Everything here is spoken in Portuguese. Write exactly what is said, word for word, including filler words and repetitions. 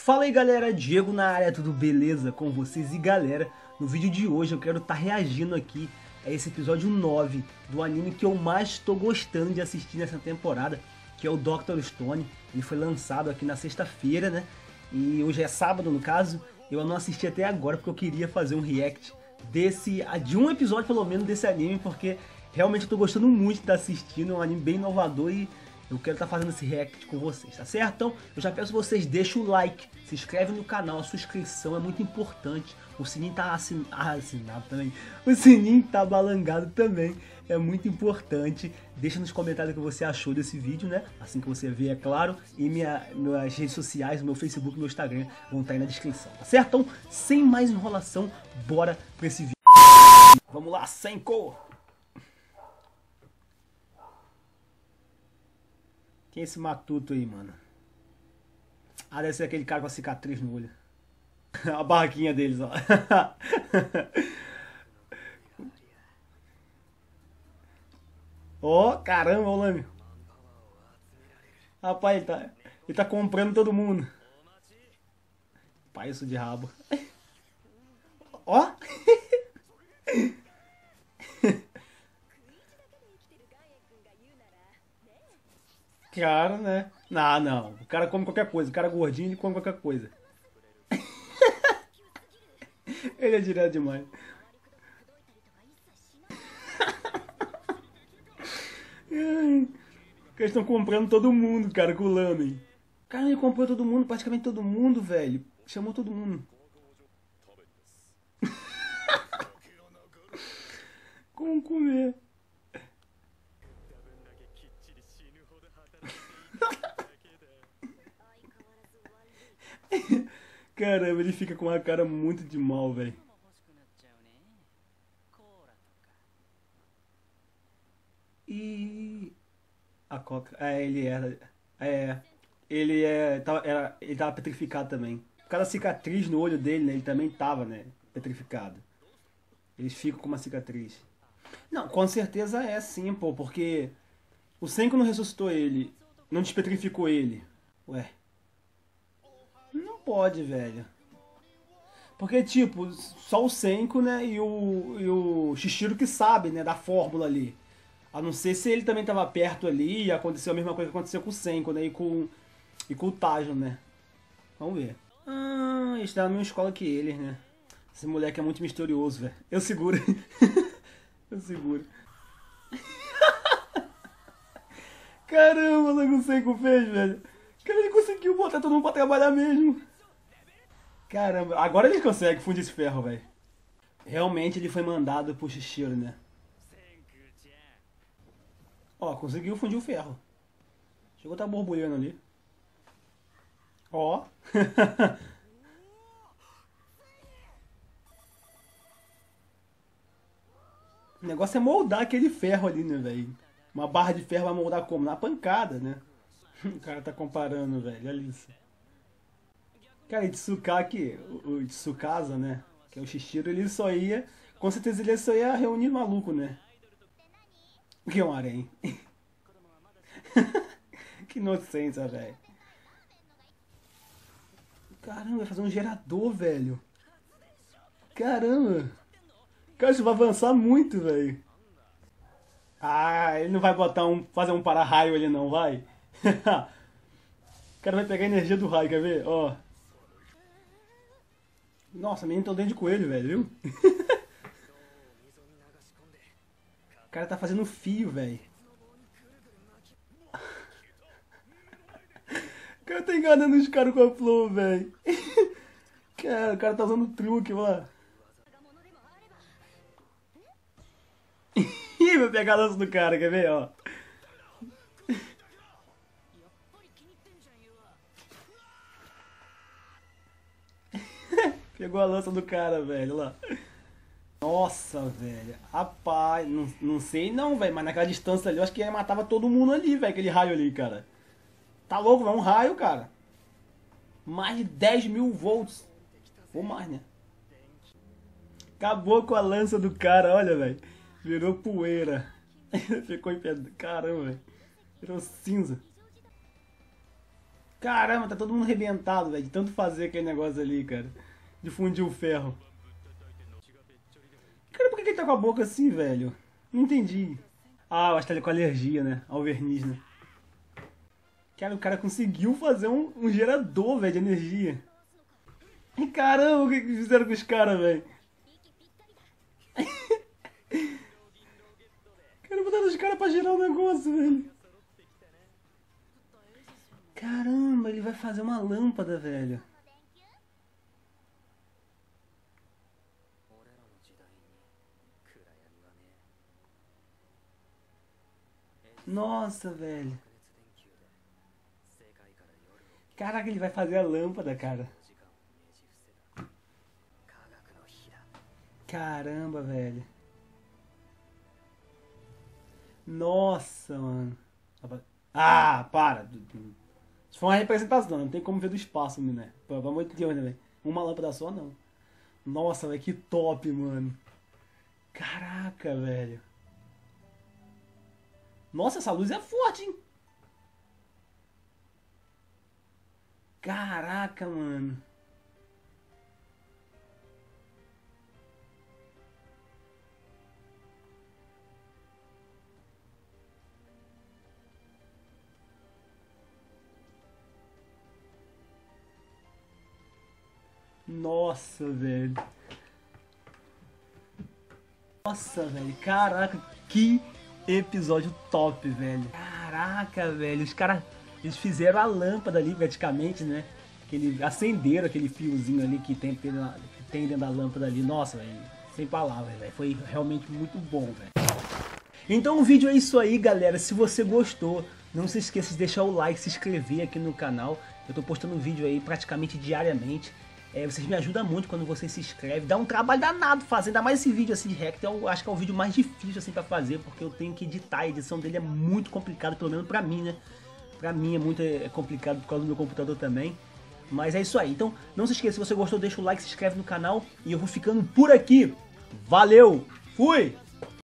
Fala aí galera, Diego na área, tudo beleza com vocês? E galera, no vídeo de hoje eu quero estar reagindo aqui a esse episódio nove do anime que eu mais estou gostando de assistir nessa temporada, que é o doutor Stone. Ele foi lançado aqui na sexta-feira, né? E hoje é sábado no caso. Eu não assisti até agora porque eu queria fazer um react desse, de um episódio pelo menos desse anime, porque realmente eu tô gostando muito de estar assistindo, é um anime bem inovador e eu quero estar fazendo esse react com vocês, tá certo? Então, eu já peço vocês, deixem o like, se inscreve no canal, a sua inscrição é muito importante. O sininho tá assin... ah, assinado também, o sininho tá balangado também, é muito importante. Deixa nos comentários o que você achou desse vídeo, né? Assim que você vê, é claro. E minha, minhas redes sociais, meu Facebook e meu Instagram vão estar aí na descrição, tá certo? Então, sem mais enrolação, bora pra esse vídeo. Vamos lá, Senko! Quem é esse matuto aí, mano? Ah, deve ser aquele cara com a cicatriz no olho. A barraquinha deles, ó. Ó, oh, caramba, o Lame. Rapaz, ele tá, ele tá comprando todo mundo. Pai, isso de rabo. Ó. Cara, né? Não, não. O cara come qualquer coisa. O cara gordinho, ele come qualquer coisa. Ele é direto demais. Eles estão comprando todo mundo, cara, com o Lamen. Cara, ele comprou todo mundo, praticamente todo mundo, velho. Chamou todo mundo. Como comer? Caramba, ele fica com uma cara muito de mal, velho. E a Coca, é, ele era, é, ele é, tava, era, ele tava petrificado também. Por causa da cicatriz no olho dele, né? Ele também tava, né? Petrificado. Eles ficam com uma cicatriz. Não, com certeza é sim, pô, porque o Senko não ressuscitou ele, não despetrificou ele. Ué. Não pode, velho. Porque, tipo, só o Senko, né, e o, e o Shishiro que sabe, né, da fórmula ali. A não ser se ele também tava perto ali e aconteceu a mesma coisa que aconteceu com o Senko, né, e com, e com o Tajo, né. Vamos ver. Ah, eles estão na mesma escola que eles, né. Esse moleque é muito misterioso, velho. Eu seguro. Eu seguro. Caramba, não sei o que o fez, velho. Cara, ele conseguiu botar todo mundo pra trabalhar mesmo. Caramba, agora ele consegue fundir esse ferro, velho. Realmente ele foi mandado pro Shishiro, né? Ó, conseguiu fundir o ferro. Chegou a tá borbulhando ali. Ó. O negócio é moldar aquele ferro ali, né, velho? Uma barra de ferro vai moldar como? Na pancada, né? O cara tá comparando, velho. Olha isso. Cara, Itsukaki, o, o Tsukasa, né? Que é o Shishiro, ele só ia... Com certeza ele só ia reunir maluco, né? O que é um harém? Que inocência, velho. Caramba, vai fazer um gerador, velho. Caramba. Cara, isso vai avançar muito, velho. Ah, ele não vai botar um... Fazer um para-raio ali não, vai? O cara vai pegar a energia do raio, quer ver? Ó. Nossa, menino tá dentro de coelho, velho, viu? O cara tá fazendo fio, velho. O cara tá enganando os caras com a flor, velho. Cara, o cara tá usando truque lá. Ih, vai pegar a lança do cara, quer ver, ó. Pegou a lança do cara, velho, lá. Nossa, velho. Rapaz, não, não sei não, velho, mas naquela distância ali, eu acho que ele matava todo mundo ali, velho, aquele raio ali, cara. Tá louco, é um raio, cara. Mais de dez mil volts. Ou mais, né? Acabou com a lança do cara, olha, velho. Virou poeira. Ficou em pé. Caramba, velho. Virou cinza. Caramba, tá todo mundo arrebentado, velho, de tanto fazer aquele negócio ali, cara. De fundir o ferro. Cara, por que ele tá com a boca assim, velho? Não entendi. Ah, eu acho que ele é com alergia, né? Ao verniz, né? Cara, o cara conseguiu fazer um, um gerador, velho, de energia. E caramba, o que, que fizeram com os caras, velho? Cara, botaram os caras pra gerar o negócio, velho. Caramba, ele vai fazer uma lâmpada, velho. Nossa, velho. Caraca, ele vai fazer a lâmpada, cara. Caramba, velho. Nossa, mano. Ah, para. Isso foi uma representação, não tem como ver do espaço, né? Pelo amor de Deus, né, velho? Uma lâmpada só, não. Nossa, velho, que top, mano. Caraca, velho. Nossa, essa luz é forte, hein? Caraca, mano. Nossa, velho. Nossa, velho. Caraca, que episódio top, velho. Caraca, velho. Os caras, eles fizeram a lâmpada ali, praticamente, né? Que eles acenderam aquele fiozinho ali que tem, que tem dentro da lâmpada ali. Nossa, velho. Sem palavras, velho. Foi realmente muito bom, velho. Então o vídeo é isso aí, galera. Se você gostou, não se esqueça de deixar o like, se inscrever aqui no canal. Eu tô postando vídeo aí praticamente diariamente. É, vocês me ajudam muito quando vocês se inscrevem. Dá um trabalho danado fazer, ainda mais esse vídeo assim de React. Eu acho que é o vídeo mais difícil assim pra fazer, porque eu tenho que editar. A edição dele é muito complicada, pelo menos pra mim, né? Pra mim é muito é, complicado por causa do meu computador também. Mas é isso aí. Então não se esqueça, se você gostou, deixa o like, se inscreve no canal. E eu vou ficando por aqui. Valeu! Fui!